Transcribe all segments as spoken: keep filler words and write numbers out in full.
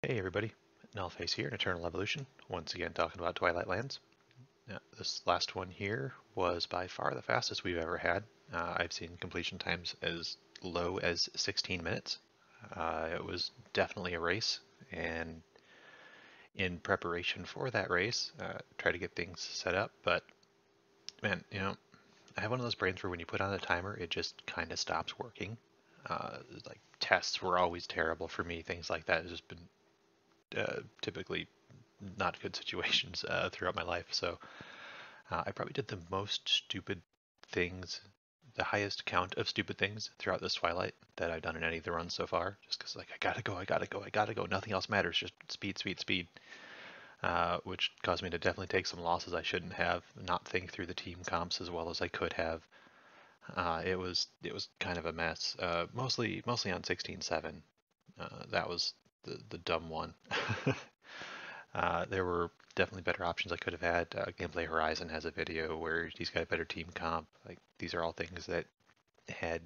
Hey everybody, Nullface here in Eternal Evolution, once again talking about Twilight Lands. Now, this last one here was by far the fastest we've ever had. Uh, I've seen completion times as low as sixteen minutes. Uh, it was definitely a race, and in preparation for that race, uh, try to get things set up, but man, you know, I have one of those brains where when you put on a timer, it just kind of stops working. Uh, like tests were always terrible for me, things like that has just been Uh, typically not good situations uh, throughout my life. So uh, I probably did the most stupid things, the highest count of stupid things throughout this Twilight that I've done in any of the runs so far. Just because, like, I gotta go, I gotta go, I gotta go. Nothing else matters. Just speed, speed, speed. Uh, which caused me to definitely take some losses I shouldn't have. Not think through the team comps as well as I could have. Uh, it was it was kind of a mess. Uh, mostly mostly on sixteen seven. Uh, that was the the dumb one. Uh, there were definitely better options I could have had. Uh, Gameplay Horizon has a video where he's got a better team comp. Like, these are all things that had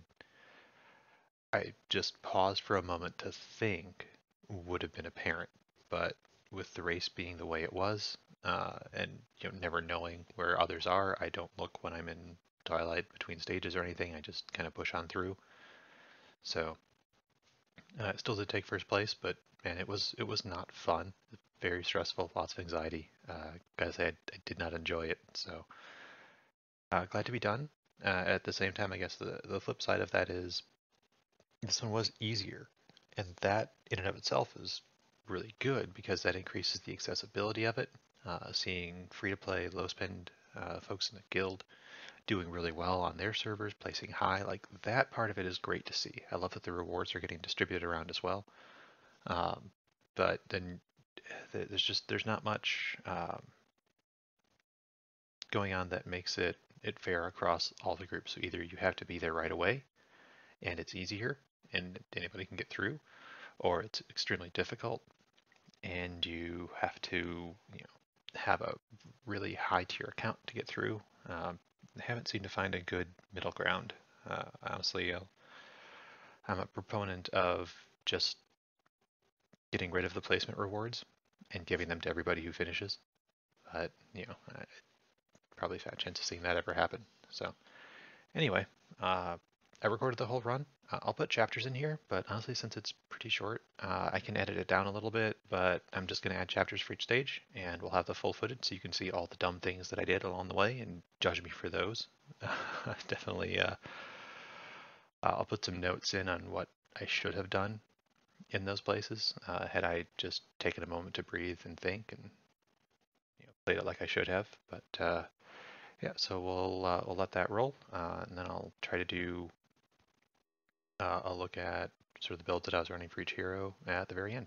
I just paused for a moment to think would have been apparent. But with the race being the way it was, uh, and you know never knowing where others are, I don't look when I'm in Twilight between stages or anything. I just kind of push on through. So uh, it still did take first place, but man, it was it was not fun. Very stressful, lots of anxiety. Uh, gotta say, I, I did not enjoy it. So uh, glad to be done. Uh, at the same time, I guess the the flip side of that is this one was easier, and that in and of itself is really good because that increases the accessibility of it. Uh, seeing free-to-play, low-spend uh, folks in the guild doing really well on their servers, placing high, like that part of it is great to see. I love that the rewards are getting distributed around as well. Um, but then there's just there's not much um, going on that makes it it fair across all the groups. So either you have to be there right away, and it's easier, and anybody can get through, or it's extremely difficult, and you have to you know have a really high tier account to get through. Um, I haven't seemed to find a good middle ground. Uh, honestly, I'll, I'm a proponent of just getting rid of the placement rewards and giving them to everybody who finishes. But, you know, I, probably a fat chance of seeing that ever happen. So, anyway, uh, I recorded the whole run. Uh, I'll put chapters in here, but honestly, since it's pretty short, uh, I can edit it down a little bit, but I'm just going to add chapters for each stage, and we'll have the full footage so you can see all the dumb things that I did along the way and judge me for those. Definitely, uh, I'll put some notes in on what I should have done in those places, uh, had I just taken a moment to breathe and think and you know, played it like I should have. But uh, yeah, so we'll uh, we'll let that roll, uh, and then I'll try to do uh, a look at sort of the build that I was running for each hero at the very end.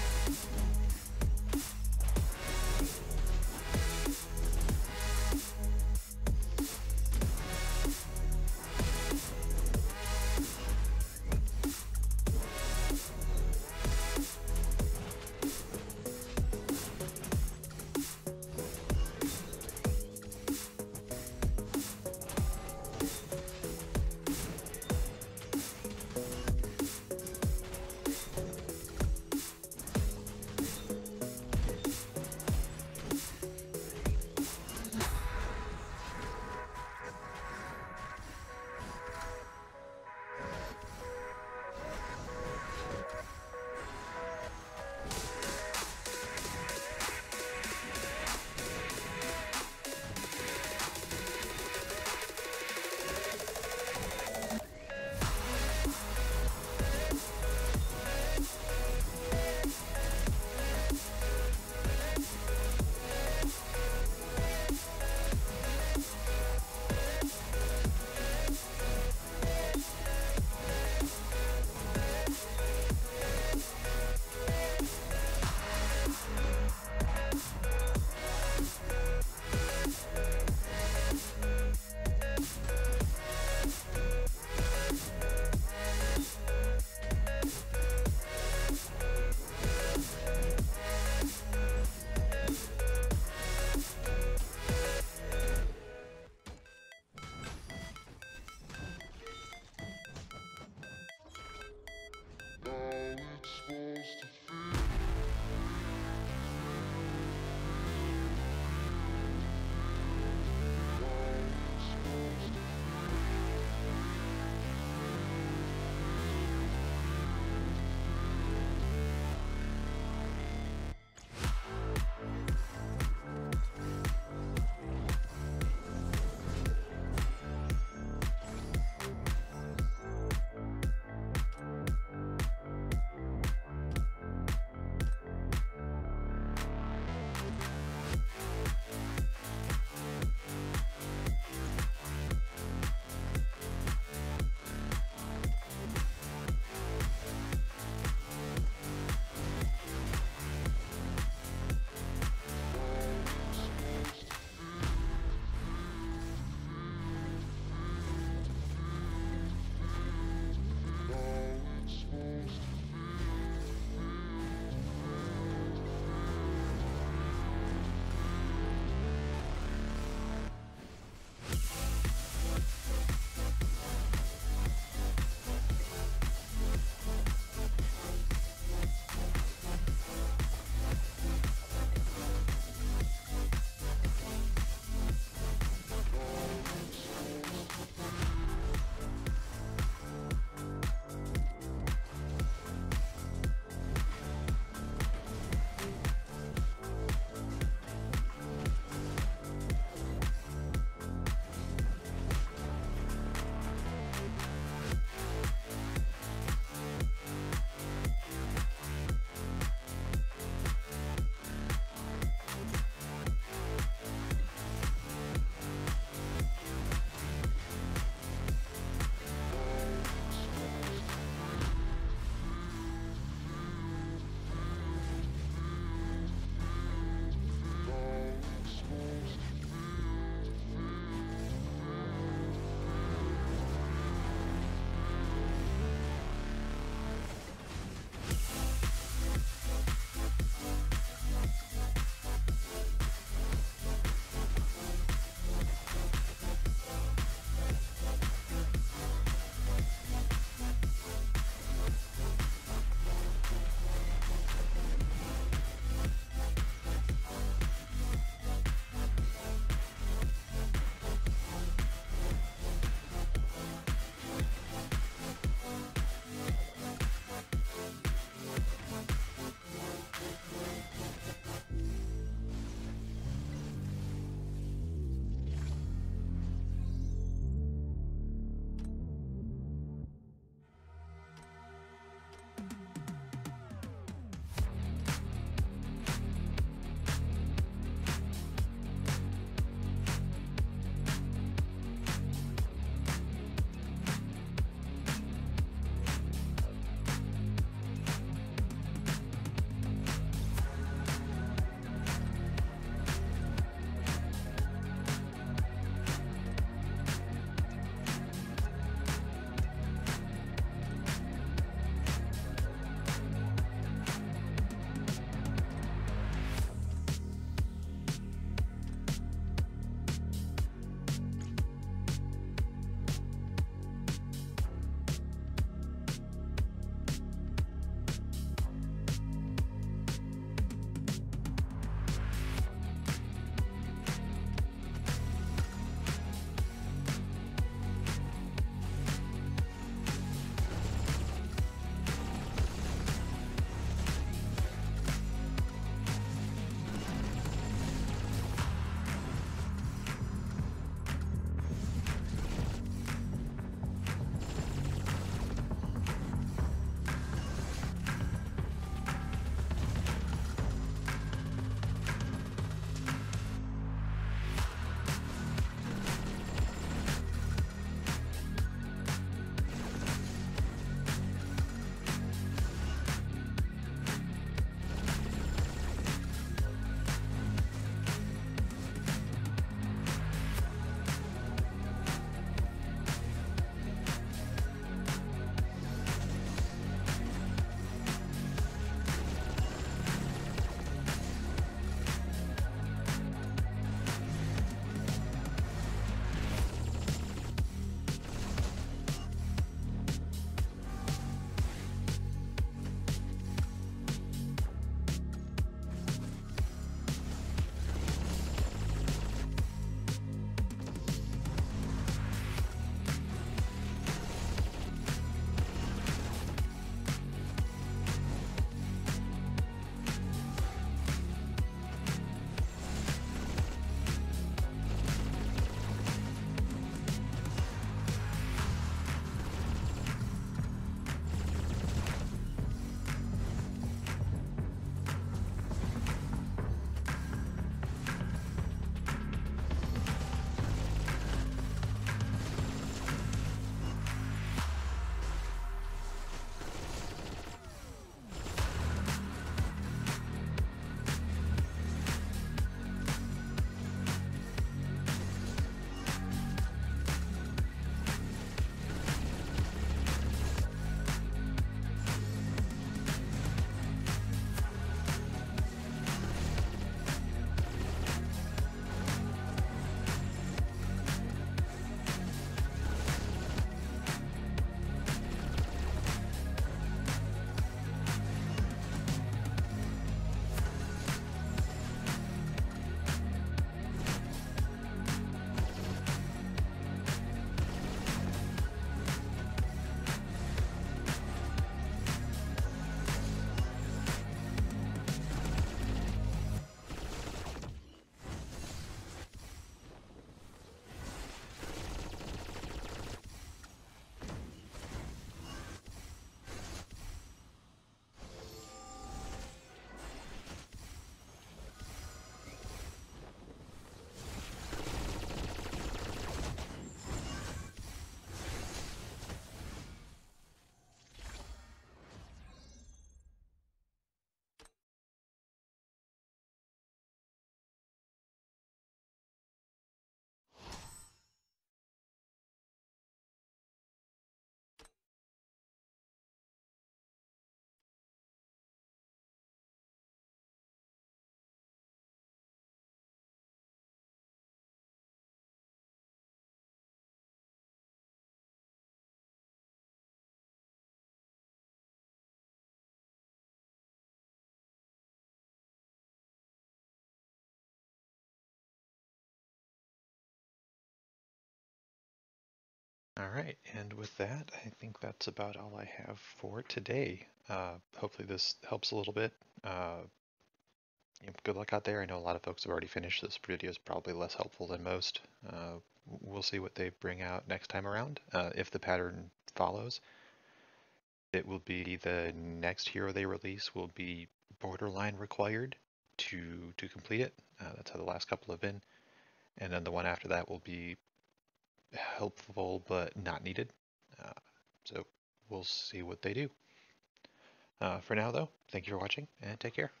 All right, and with that, I think that's about all I have for today. Uh, hopefully this helps a little bit. Uh, good luck out there. I know a lot of folks have already finished. This video is probably less helpful than most. Uh, we'll see what they bring out next time around. Uh, if the pattern follows, it will be the next hero they release will be borderline required to to complete it. Uh, that's how the last couple have been. And then the one after that will be helpful but not needed. Uh, so we'll see what they do. Uh, for now, though, thank you for watching and take care.